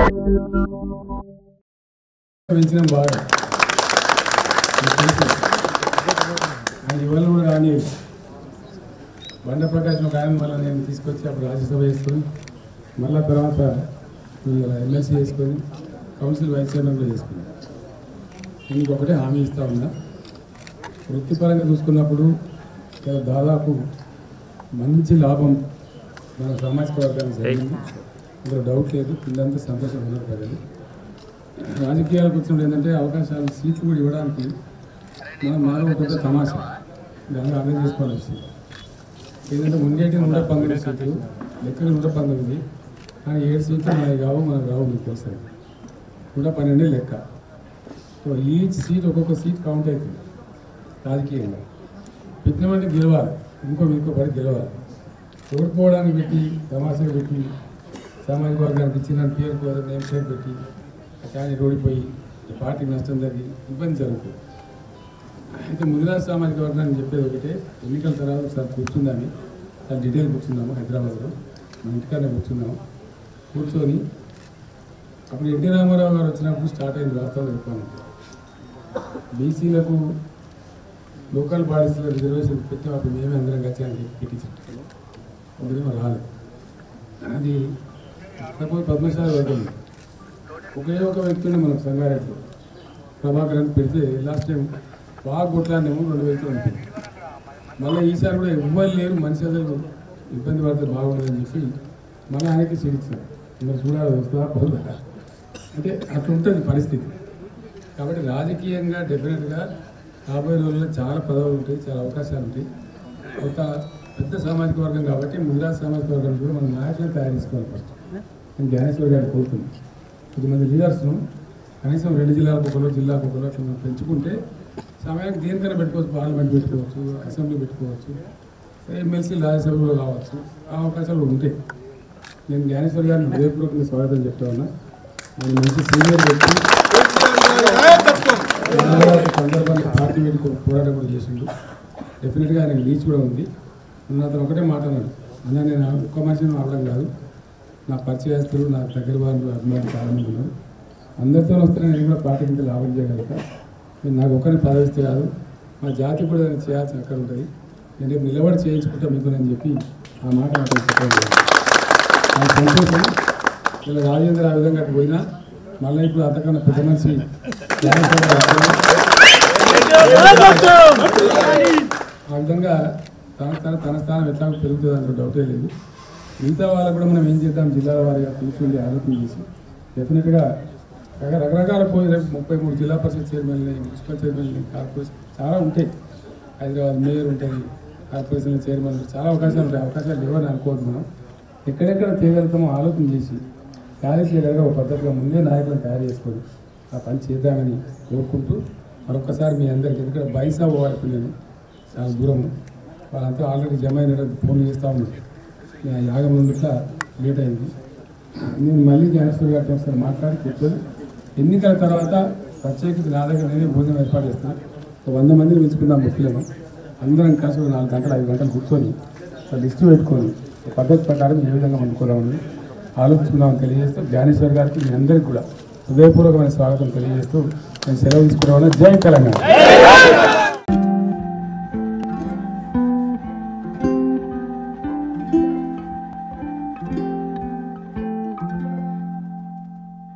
పెంచిన బాగా ఇవాళ కూడా కానీ బండ ప్రకాశం ఒక ఆయన మళ్ళీ నేను తీసుకొచ్చి అప్పుడు రాజ్యసభ చేసుకొని మళ్ళీ తర్వాత ఎమ్మెల్సీ చేసుకొని కౌన్సిల్ వైస్ చైర్మన్ కూడా చేసుకున్నాను. దీనికి ఒకటే హామీ ఇస్తూ ఉన్నా, వృత్తిపరంగా చూసుకున్నప్పుడు దాదాపు మంచి లాభం మన సామాజిక వర్గానికి జరిగింది, అందులో డౌట్ లేదు. పిల్లలంతా సంతోషంగా ఉన్నారు ప్రజలు. రాజకీయాలకు వచ్చినప్పుడు ఏంటంటే అవకాశాలు సీట్లు కూడా ఇవ్వడానికి మనం మానవ పెద్ద తమాషా దాన్ని అర్థం చేసుకోవాలి వచ్చింది. ఏంటంటే ఉండేటి 119 సీట్లు, లెక్కలు 119, కానీ 7 సీట్లు మనకి కావు, మనకు రావు. మీకు తెలుసు 112 లెక్క. సో ఈచ్ సీట్ ఒక్కొక్క సీట్ కౌంట్ అవుతుంది రాజకీయంగా. పెట్టినవంటే గెలవాలి, ఇంకో పడి గెలవాలి. ఓడిపోవడానికి పెట్టి తమాషాగా పెట్టి సామాజిక వర్గానికి ఇచ్చిన పేరు నేమ్ ప్లేట్ పెట్టి కానీ ఓడిపోయి పార్టీకి నష్టం జరిగి ఇబ్బంది జరుగుతుంది. అయితే ముదిరాజ్ సామాజిక వర్గాన్ని చెప్పేది ఒకటే, ఎన్నికల తర్వాత ఒకసారి కూర్చుందామని, చాలా డీటెయిల్ కూర్చుందాము హైదరాబాద్లో, మన ఇంటికన్నా కూర్చుందాము. కూర్చొని అప్పుడు ఎన్టీ రామారావు గారు వచ్చినప్పుడు స్టార్ట్ అయింది వాస్తవం చెప్పాలంటే. బీసీలకు లోకల్ బాడీస్లో రిజర్వేషన్ పెట్టి అప్పుడు మేమే అందరం కలిసి అని పెట్టించాం. ఒకరేమో రాలేదు. అది సపోజ్ పద్మశాలి వర్గం ఒకే ఒక వ్యక్తిని మనకు సంగారెడ్డిలో ప్రభాకర్ అని పెడితే లాస్ట్ టైం బాగా కొట్లాడినేమో 2,000 అనిపింది. మళ్ళీ ఈసారి కూడా ఎవ్వరు లేరు, మనిషి అసలు ఇబ్బంది పడితే బాగుండదని చెప్పి మళ్ళీ ఆయనకి చేయించారు. మీరు చూడాలి వస్తుందా పోతుందా అంటే అట్లా ఉంటుంది పరిస్థితి. కాబట్టి రాజకీయంగా డెఫినెట్గా రాబోయే రోజుల్లో చాలా పదవులు ఉంటాయి, చాలా అవకాశాలు ఉంటాయి. ఒక పెద్ద సామాజిక వర్గం కాబట్టి ముదిరాజ్ సామాజిక వర్గాన్ని కూడా మనం నాయకులను తయారు చేసుకోవాలి. ఫస్ట్ నేను జ్ఞానేశ్వర్ గారిని కోరుతున్నాను, కొద్దిమంది లీడర్స్ను కనీసం 2 జిల్లాలకు ఒకరు, జిల్లాకు ఒకరు అట్లా మనం పెంచుకుంటే సమయానికి దేనికైనా పెట్టుకోవచ్చు. పార్లమెంట్ పెట్టుకోవచ్చు, అసెంబ్లీ పెట్టుకోవచ్చు, ఎమ్మెల్సీ రాజ్యసభలో కావచ్చు, ఆ అవకాశాలు ఉంటాయి. నేను జ్ఞానేశ్వర్ గారిని హృదయపూర్వకంగా స్వాగతం చెప్తా ఉన్నా. ఆయన మంచి సీనియర్ వ్యక్తి, సందర్భాన్ని పార్టీ పెట్టి పోరాటం కూడా చేసిండు. డెఫినెట్గా ఆయనకు రీచ్ కూడా ఉంది. నేను అతను ఒకటే మాట అన్నాడు, అన్న నేను ఒక్క మనిషిని అవడం కాదు, నా పరిచయస్తులు, నా దగ్గర వాళ్ళు, అభిమానులు చాలామంది ఉన్నారు, అందరితో వస్తే నేను కూడా పార్టీ కింద లాభం చేయగలుగుతా. నేను నాకు ఒకరిని పదవిస్తే కాదు, మా జాతి కూడా దాన్ని చేయాల్సిన అక్కడ ఉంటుంది, నేను రేపు నిలబడి చేయించుకుంటా మీకు అని చెప్పి ఆ మాట నాకు చెప్పడం నాకు సంతోషం. ఇలా రాజేంద్ర ఆ విధంగా అటు పోయినా మళ్ళీ ఇప్పుడు అంతకన్నా పెద్ద మనిషి ఆ విధంగా తన స్థానం ఎట్లా పెరుగుతుంది అందులో డౌటే లేదు. మిగతా వాళ్ళకు కూడా మనం ఏం చేద్దాం, జిల్లాల వారిగా కూర్చొని ఆలోచన చేసి డెఫినెట్గా రకరకాల పోయి రేపు 33 జిల్లా పరిషత్ చైర్మన్లు, మున్సిపల్ చైర్మన్లు, కార్పొరేషన్ చాలా ఉంటాయి. హైదరాబాద్ మేయర్ ఉంటుంది, కార్పొరేషన్ చైర్మన్లు, చాలా అవకాశాలు ఉంటాయి. అవకాశాలు లేవని అనుకోవద్దు. మనం ఎక్కడెక్కడ చేయగలుగుతామో ఆలోచన చేసి కార్యక్రమంగా ఒక పద్ధతిగా ముందే నాయకులను తయారు చేసుకొని ఆ పని చేద్దామని కోరుకుంటూ మరొకసారి మీ అందరికీ, ఎందుకంటే బైసా పోవాలి నేను చాలా దూరం, వాళ్ళంతా ఆల్రెడీ జమ అయిన ఫోన్ చేస్తూ ఉన్నారు. యాగం నుండి లేట్ అయింది. నేను మళ్ళీ జ్ఞానేశ్వర్ గారితో ఒకసారి మాట్లాడి కూర్చొని ఎన్నికల తర్వాత ప్రత్యేకించి నా దగ్గర నేనే భోజనం ఏర్పాటు చేస్తాను. 100 మందిని పిలుచుకుందాం ముఖ్యులను, అందరం కలిసి 4 గంటలు 5 గంటలు కూర్చొని ఒక లిస్టు పెట్టుకొని పద్ధతి ప్రకారం ఏ విధంగా వండుకోవాలని ఆలోచించుకుందామని తెలియజేస్తూ జ్ఞానేశ్వర్ గారికి మీ అందరికీ కూడా హృదయపూర్వకమైన స్వాగతం తెలియజేస్తూ నేను సెలవు తీసుకురావాలని. జై తెలంగాణ.